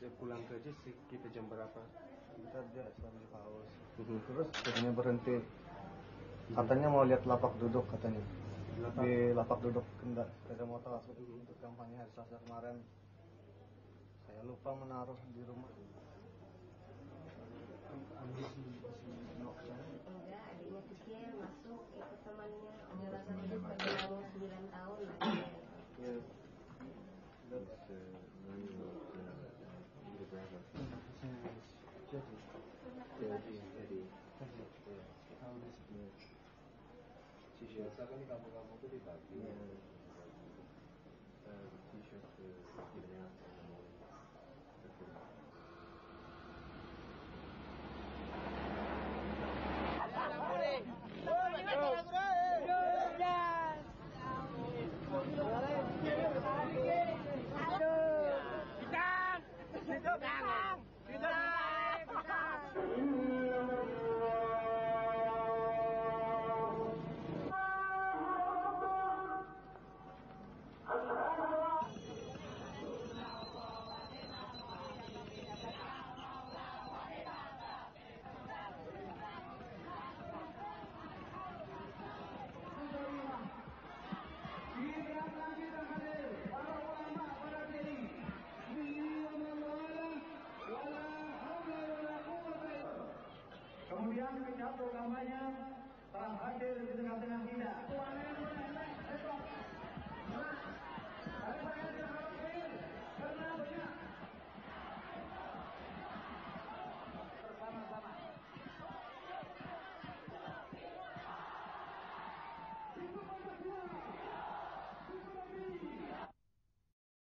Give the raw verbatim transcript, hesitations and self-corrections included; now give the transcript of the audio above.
pulang kerja kita jam berapa? Kita dia sambil haus. Mm-hmm. Terus akhirnya berhenti. Katanya mau lihat lapak duduk katanya. Lapak. Di lapak duduk kendak sepeda motor mm-hmm. untuk kampanye hari Selasa kemarin. Saya lupa menaruh di rumah. Enggak, adiknya kecil masuk ikut temannya. Dia rasanya perjalanan sembilan tahun lagi. Ya. Jadi, jadi, biasa kan di kampung-kampung itu dibagi. T-shirt yang kemudian pidato kampanye telah hadir di tengah-tengah kita.